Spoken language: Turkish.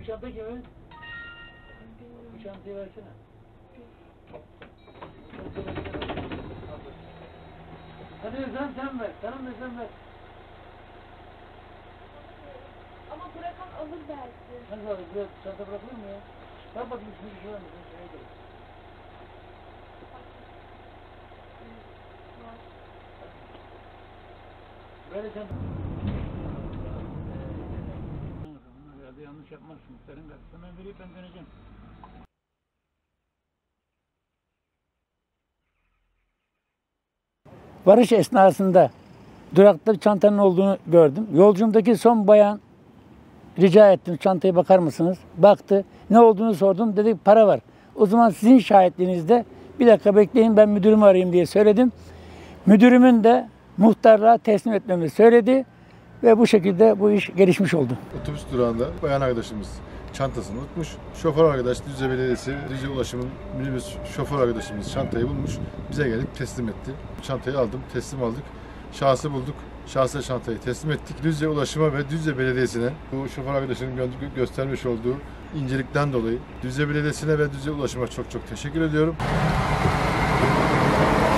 çanta kimin? Bu çantayı versene. Hadi sen ver. Sana mı sen ver. Ama bırakan alır belki. Nasıl alır? Buraya çanta bırakılır mı ya? Bak bakayım şimdi bir şey var mı? Böyle çanta. Hadi yanlış yapmazsın. Muhtarın karşısına ben vereyim, ben döneceğim. Varış esnasında durakta bir çantanın olduğunu gördüm. Yolcumdaki son bayan rica ettim, çantaya bakar mısınız? Baktı. Ne olduğunu sordum. Dedi para var. O zaman sizin şahitliğinizde bir dakika bekleyin, ben müdürümü arayayım diye söyledim. Müdürümün de muhtarlığa teslim etmemi söyledi ve bu şekilde bu iş gelişmiş oldu. Otobüs durağında bayan arkadaşımız çantasını unutmuş. Şoför arkadaş Düzce Belediyesi, Düzce Ulaşım'ın minibüs şoför arkadaşımız çantayı bulmuş. Bize gelip teslim etti. Çantayı aldım, teslim aldık. Şahsı bulduk. Şahsa çantayı teslim ettik. Düzce Ulaşım'a ve Düzce Belediyesi'ne bu şoför arkadaşının göstermiş olduğu incelikten dolayı Düzce Belediyesi'ne ve Düzce Ulaşım'a çok teşekkür ediyorum.